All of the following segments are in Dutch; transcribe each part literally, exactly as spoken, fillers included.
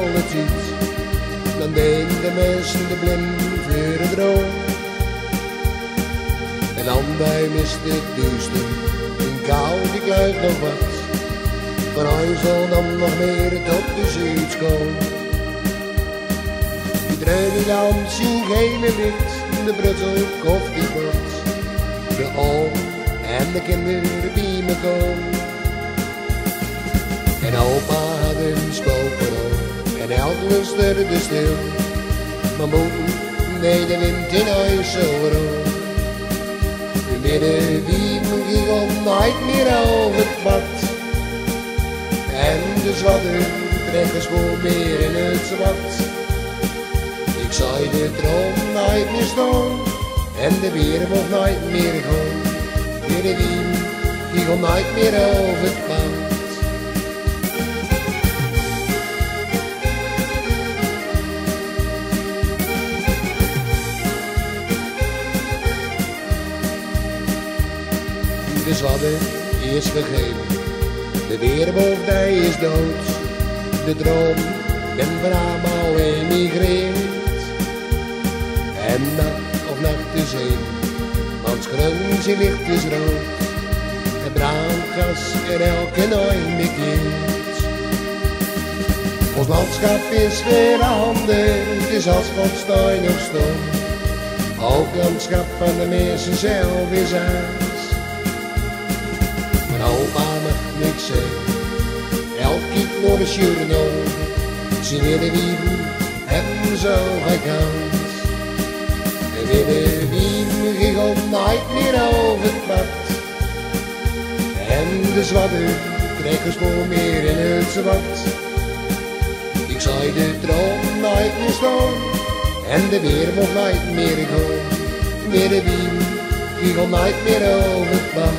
het ziet, dan denken de mensen de blind voor een droom. En dan bij hem is dit duister, in kou die kluit nog wat. Van hij zal dan nog meer tot de zoiets komen. Die trein lamp zien gele licht, de Brussel koffiepot. De oom en de kinderen die me komen. En opa had een spookbrood en elk lusterde stil. Maar moe, nee de wind in huis zo rood. De middenwien ging om nooit meer over het pad. En de zwadder trekken spoor meer in het zwart. Ik zei de droom nooit meer staan en de weer mocht nooit meer gaan. Middenwien ging om nooit meer over het pad. De zwadder is gegeven, de weerwolf die is dood. De droom ben braam al emigreerd. En nacht op nacht de zee, want groen zijn licht is rood. Het braamgas er elke nooit bekeert. Ons landschap is veranderd, het is als wat stein op stoom. Ook het landschap van de mensen zelf is aans. Opa mag niks zeggen, elk kijkt naar de journaal. Zijn middenwien hebben zo geen kans. En middenwien ging op nooit meer over het pad. En de zwadder trekken spoor meer in het zwart. Ik zei de droom nooit meer staan en de weer mocht nooit meer gaan. Middenwien ging op nooit meer over het pad.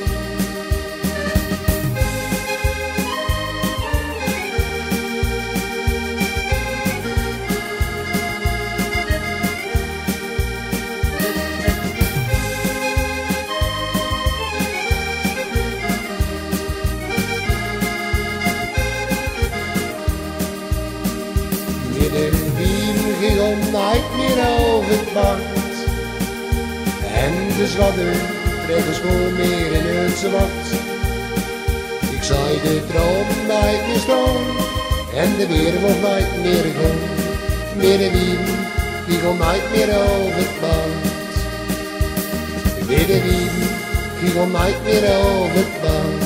Middenwien ging om nooit meer over het pad. En de zwadder trekken spoor meer in het zwart. Ik zei de droom nooit meer staan en de weer mocht nooit meer gaan. Middenwien ging om nooit meer over het pad. Middenwien ging om nooit meer over het pad.